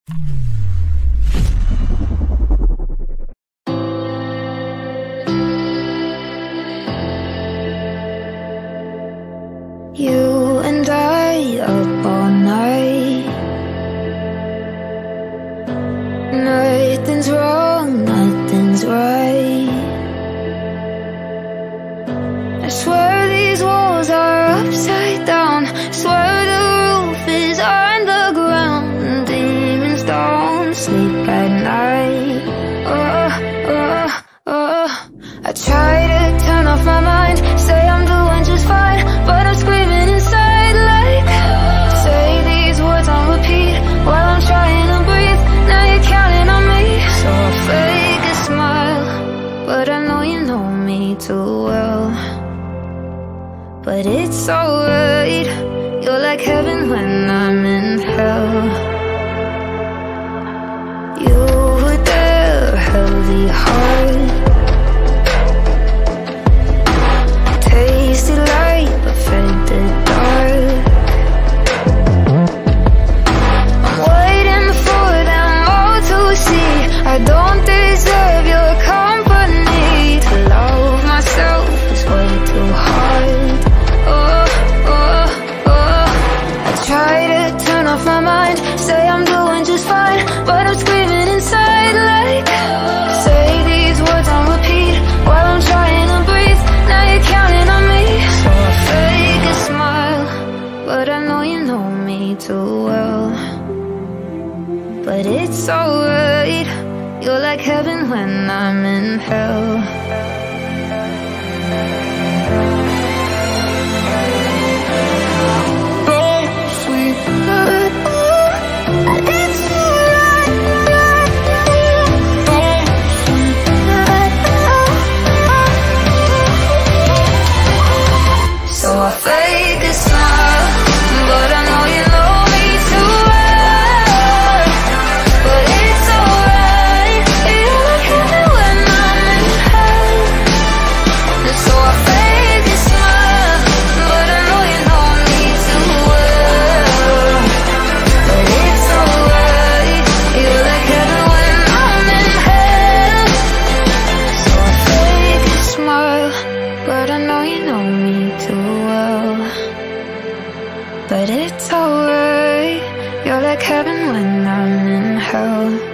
You and I up all night. Nothing's wrong, nothing's right. I swear these walls are upside down. Swear the roof is underground. Demons don't sleep at night. I try to turn off my mind, say I'm doing just fine, but I'm screaming inside like, say these words on repeat while I'm trying to breathe. Now you're counting on me, so I fake a smile, but I know you know me too well. But it's alright, you're like heaven when I'm in hell. You were there, heavy heart, tasted light but fed the dark. I'm waiting for them all to see I don't deserve your company. To love myself is way too hard. I try to turn off my mind, say I'm doing just fine, but I'm screaming inside like, say these words on repeat while I'm trying to breathe. Now you're counting on me, so I fake a smile, but I know you know me too well. But it's alright, you're like heaven when I'm in hell. So I fake a smile, but I know you know me too well. But it's alright, you're like heaven when I'm in hell. And so I fake a smile, but I know you know me too well. But it's alright, you're like heaven when I'm in hell. So I fake a smile, but I know you know me too well. But it's alright, you're like heaven when I'm in hell.